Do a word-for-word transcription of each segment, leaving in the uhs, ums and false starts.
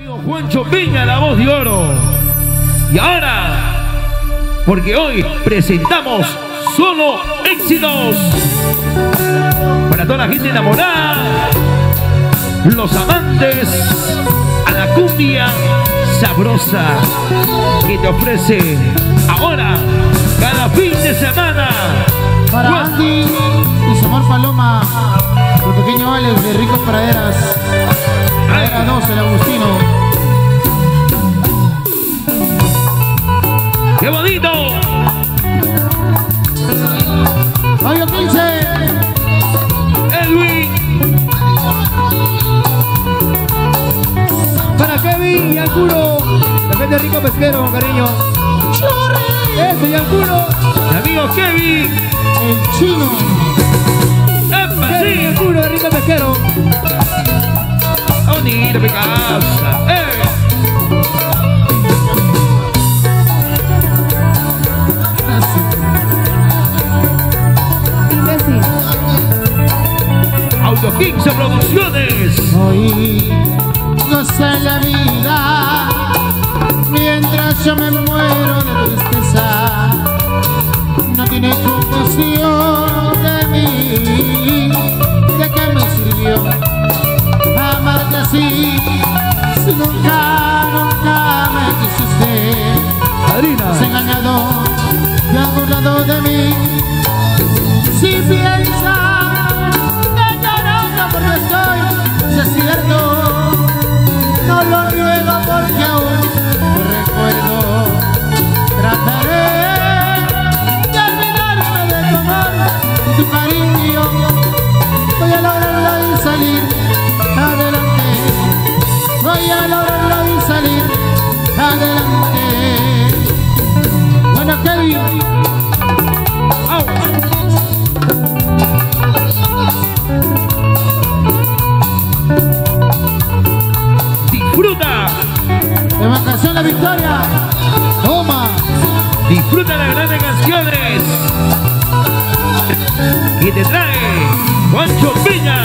Juancho Peña, la voz de oro. Y ahora, porque hoy presentamos solo éxitos para toda la gente enamorada, los amantes a la cumbia sabrosa que te ofrece ahora cada fin de semana. Para Juan Andy y su amor Paloma, el pequeño Alex de Ricos Praderas, Pradera dos, el Agustino. ¡Qué bonito! Mayo quince. Edwin. Para Kevin y Angulo, la gente de Rico Pesquero, con cariño. Ese y Angulo. Mi amigo Kevin. El chino. ¡Epa, Kevin sí! y Angulo de Rico Pesquero. Bonito, mi casa. ¡Eh! Auto quince Producciones. Hoy goza la vida mientras yo me muero de tristeza. No tiene compasión de mí. ¿De qué me sirvió amarte así si nunca, nunca me quisiste? Adrina. Se ha engañado y ha burlado de mí. Si piensa porque estoy, si es cierto, no lo niego porque aún te recuerdo. Trataré de olvidarme de tu amor y tu cariño. Voy a lograrlo y salir adelante. Voy a lograrlo y salir adelante. Bueno, Kevin. ¡Au! Disfruta. De vacación la victoria. Toma. Disfruta las grandes canciones que te trae Juancho Peña.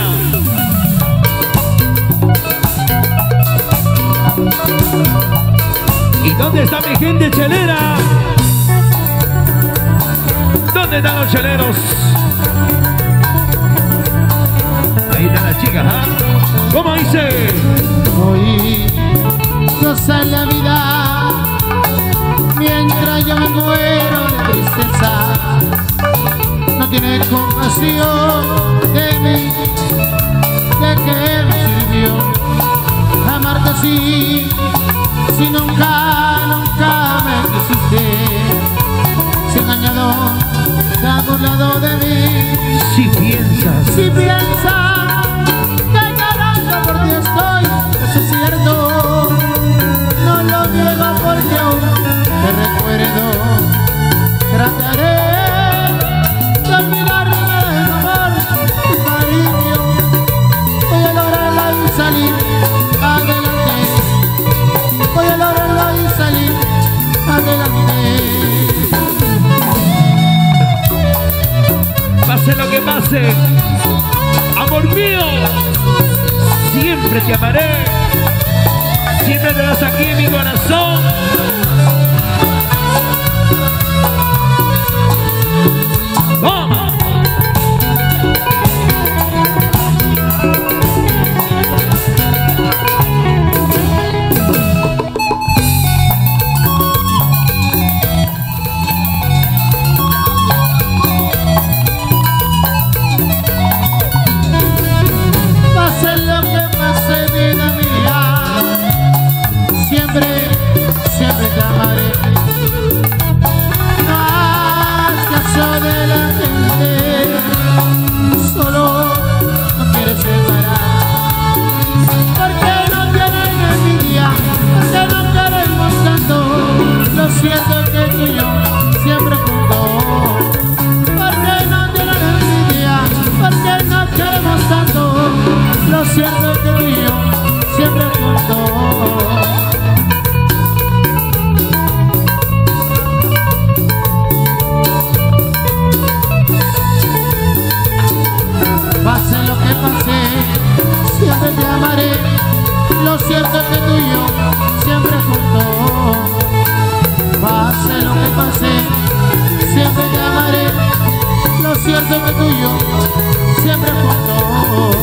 ¿Y dónde está mi gente chelera? ¿Dónde están los cheleros? Ahí están las chicas, ¿ah? ¿eh? ¿Cómo dice? Hoy goza la vida mientras yo me muero de tristeza. No tiene compasión de mí. ¿De qué me sirvió amarte así si nunca, nunca me quisiste? Se ha engañado, se ha burlado de mí. Si piensas, Si piensas por ti estoy, eso es cierto, no lo niego porque aún te recuerdo. Trataré de olvidarme de tu amor, tu cariño. Voy a lograrlo y salir adelante. Voy a lograrlo y salir adelante. pase lo que pase, amor mío, siempre te amaré, siempre te das aquí en mi corazón. ¡Toma! Pase lo que pase, vida mía, siempre, siempre yo siempre juntos. Pase lo que pase, siempre te amaré. Lo cierto es que tú y yo siempre juntos.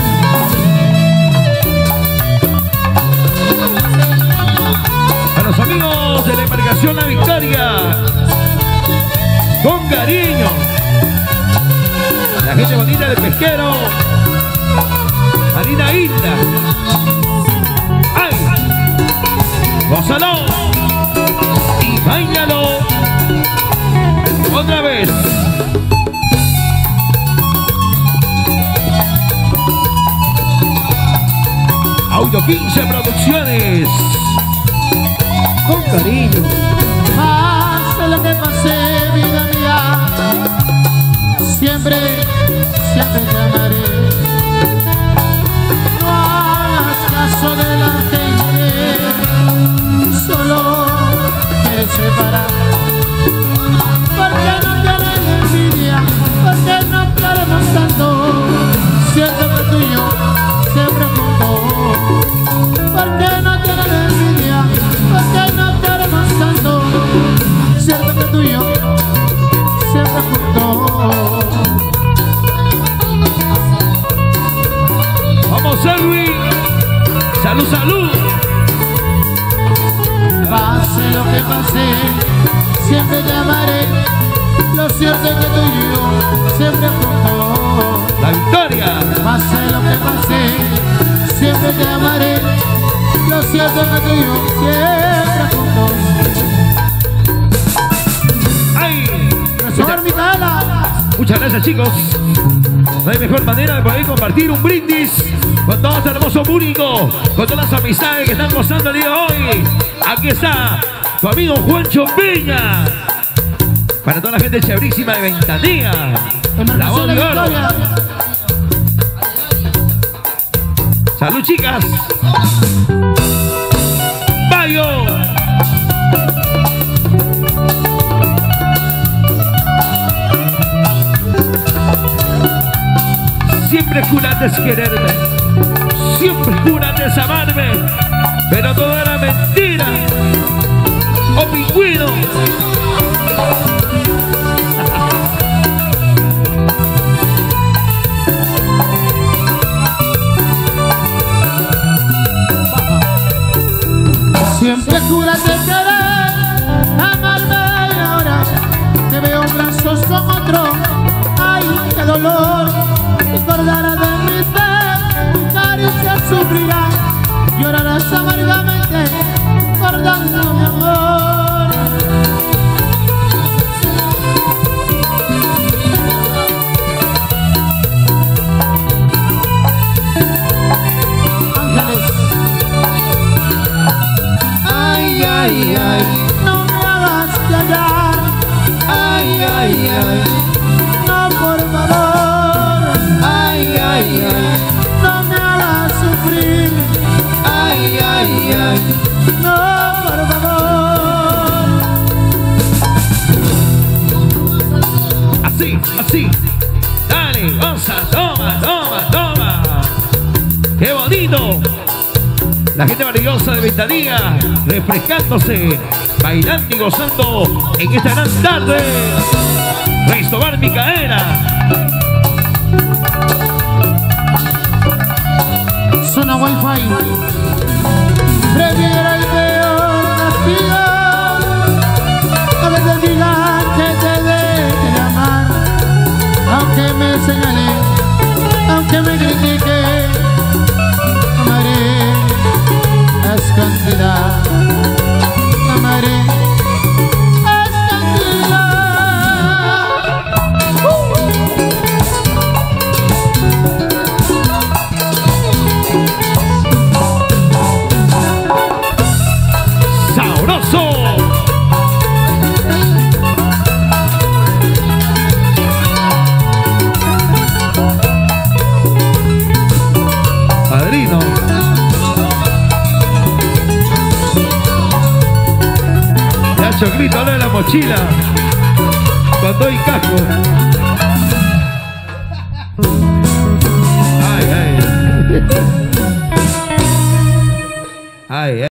A los amigos de la embarcación La Victoria, con cariño. La gente bonita del pesquero, Marina Isla. ¡Ay! ¡Gózalo! Y báilalo. Otra vez. Audio quince Producciones. Con cariño. Pase lo que pase, vida mía, siempre, siempre te amaré. No hagas caso de la gente, solo te separar. Porque no tienes envidia, porque no queremos tanto. Siento que tú y yo siempre juntos. Porque no tienes envidia, porque no queremos tanto. Siento que tú y yo siempre juntos. Vamos, Elwin. Salud, salud. Pase lo que pase, siempre te amaré. Lo cierto es que tú y yo siempre juntos. La Victoria. Pase lo que pase, siempre te amaré. Lo cierto es que tú y yo siempre juntos. ¡Ay! Profesor Micaela. Muchas gracias, chicos. No hay mejor manera de poder compartir un brindis con todo este hermoso público, con todas las amistades que están gozando el día de hoy. Aquí está tu amigo Juancho Peña. Para toda la gente chéverísima de Ventanilla. La voz de oro. Salud, chicas. Bayo. Siempre juraste quererme, siempre juraste amarme, pero todo era mentira. ¡Oh, pingüino! Siempre juraste querer, amarme, y ahora te veo en brazos con otro. ¡Ay, qué dolor! Recordarás de mi ser, tu caricia sufrirás, llorarás amargamente, recordando mi amor. Ángeles. Ay, ay, ay, no me hagas callar. Ay, ay, ay, no, por favor. Ay, ay, ay, no me hagas sufrir. Ay, ay, ay, no, por favor. Así, así. Dale, goza, toma, toma, toma. ¡Qué bonito! La gente maravillosa de Ventanilla, refrescándose, bailando y gozando en esta gran tarde. Restobar Micaela. Zona Wi-Fi. Prefiero el peor castigo. A veces digan que te deje de amar, aunque me señale, aunque me critique, amaré a escondida, amaré a escondida. ¡Sabroso! Padrino. Ya Choclito, habla de la mochila. Con todo y casco. Ay, ay. Ay, ay.